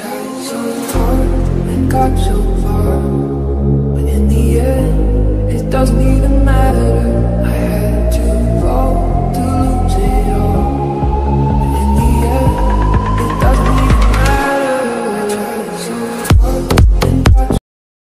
tried so hard and got so far, but in the end, it doesn't even matter. I had to fall to lose it all, but in the end, it doesn't even matter. I tried so hard and got so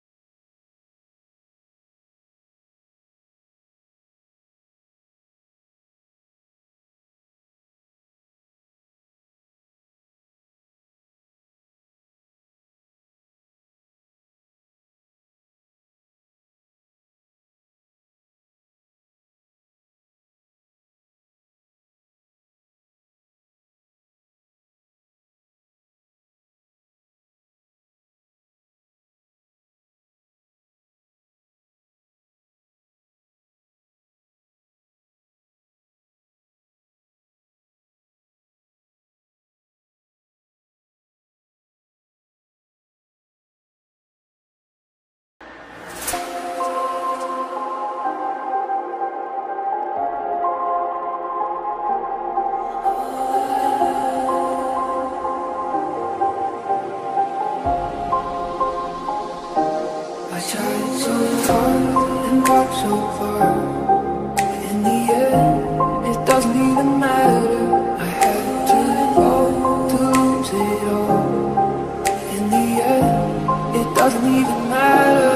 I tried so hard and got so far, but in the end, it doesn't even matter. I had to fall to lose it all. In the end, it doesn't even matter.